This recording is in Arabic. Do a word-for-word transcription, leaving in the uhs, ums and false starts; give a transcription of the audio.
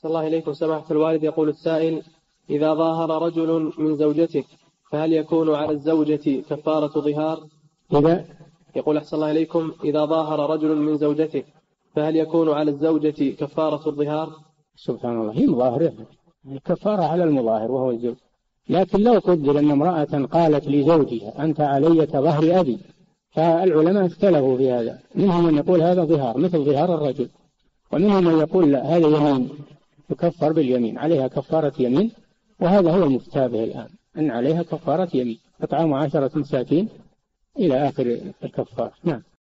أحسن الله إليكم سماحة الوالد. يقول السائل: إذا ظاهر رجل من زوجته فهل يكون على الزوجة كفارة ظهار؟ إذا يقول أحسن الله إليكم: إذا ظاهر رجل من زوجته فهل يكون على الزوجة كفارة الظهار؟ سبحان الله، هي مظاهرة، الكفارة على المظاهر وهو الزوج. لكن لو قدر أن امرأة قالت لزوجها: أنت علي كظهر أبي، فالعلماء اختلفوا في هذا، منهم من يقول هذا ظهار مثل ظهار الرجل، ومنهم من يقول لا، هذا يمين يكفر باليمين، عليها كفارة يمين، وهذا هو المفتى به الآن، أن عليها كفارة يمين، إطعام عشرة مساكين إلى آخر الكفارة. نعم.